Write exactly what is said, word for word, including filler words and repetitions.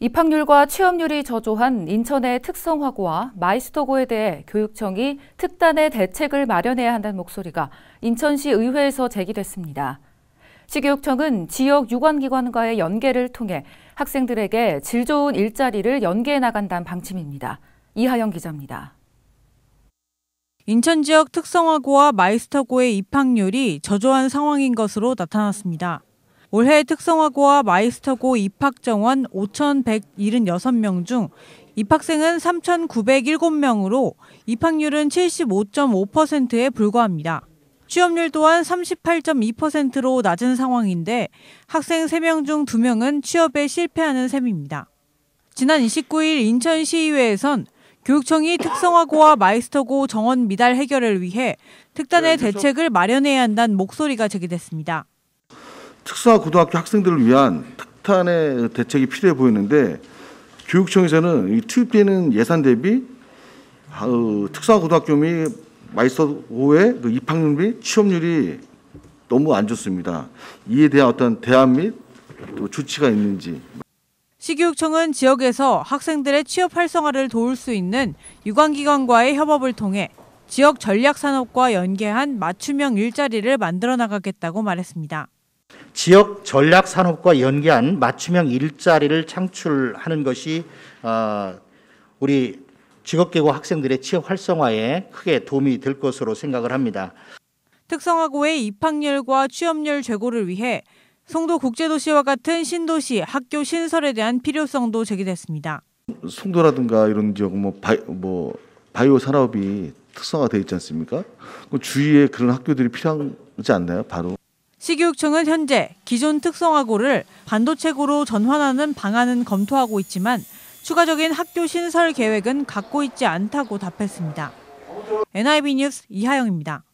입학률과 취업률이 저조한 인천의 특성화고와 마이스터고에 대해 교육청이 특단의 대책을 마련해야 한다는 목소리가 인천시 의회에서 제기됐습니다. 시교육청은 지역 유관기관과의 연계를 통해 학생들에게 질 좋은 일자리를 연계해 나간다는 방침입니다. 이하영 기자입니다. 인천 지역 특성화고와 마이스터고의 입학률이 저조한 상황인 것으로 나타났습니다. 올해 특성화고와 마이스터고 입학 정원 오천백칠십육 명 중 입학생은 삼천구백칠 명으로 입학률은 칠십오 점 오 퍼센트에 불과합니다. 취업률 또한 삼십팔 점 이 퍼센트로 낮은 상황인데 학생 세 명 중 두 명은 취업에 실패하는 셈입니다. 지난 이십구 일 인천시의회에선 교육청이 특성화고와 마이스터고 정원 미달 해결을 위해 특단의 대책을 마련해야 한다는 목소리가 제기됐습니다. 특성화 고등학교 학생들을 위한 특단의 대책이 필요해 보이는데 교육청에서는 투입되는 예산 대비 어, 특성화 고등학교 및 마이스터고의 그 입학률 및 취업률이 너무 안 좋습니다. 이에 대한 어떤 대안 및 또 조치가 있는지. 시교육청은 지역에서 학생들의 취업 활성화를 도울 수 있는 유관기관과의 협업을 통해 지역 전략산업과 연계한 맞춤형 일자리를 만들어 나가겠다고 말했습니다. 지역 전략 산업과 연계한 맞춤형 일자리를 창출하는 것이 우리 직업계고 학생들의 취업 활성화에 크게 도움이 될 것으로 생각을 합니다. 특성화고의 입학률과 취업률 제고를 위해 송도 국제도시와 같은 신도시 학교 신설에 대한 필요성도 제기됐습니다. 송도라든가 이런 지역 뭐, 바이, 뭐 바이오 산업이 특성화되어 있지 않습니까? 주위에 그런 학교들이 필요하지 않나요? 바로. 시교육청은 현재 기존 특성화고를 반도체고로 전환하는 방안은 검토하고 있지만 추가적인 학교 신설 계획은 갖고 있지 않다고 답했습니다. 엔아이비 뉴스 이하영입니다.